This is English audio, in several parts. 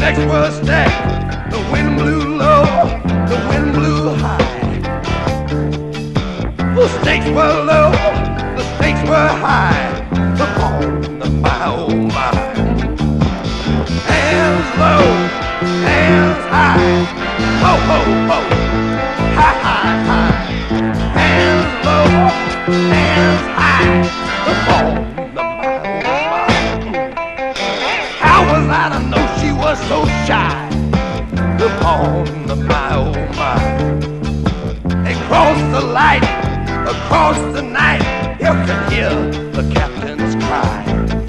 stakes were stacked, the wind blew low, the wind blew high. The stakes were low, the stakes were high, upon the my oh my. Hands low, hands high, ho ho ho, hi hi hi. Hands low, hands high, upon the my oh my. How was I to know she was so shy? Upon the my oh my. Across the light, across the night, you can hear the captain's cry.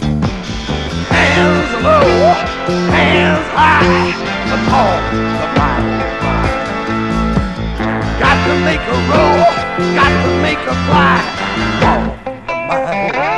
Hands low, hands high, upon the my oh my. Got to make a roll, got to make a fly, upon the my oh my.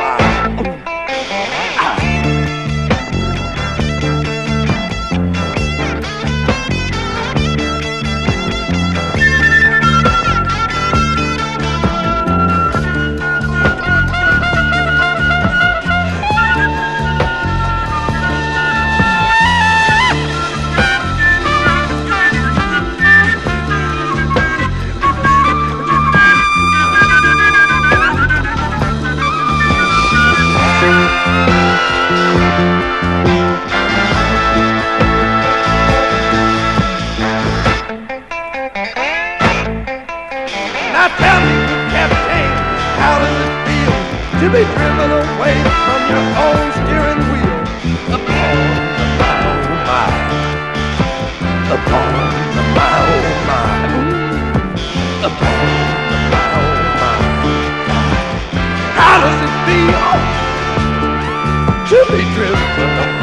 Now tell me, Captain, how does it feel to be driven away from your own steering wheel? Upon the my oh my, upon the my oh my, upon the my oh my. How does it feel to be driven away?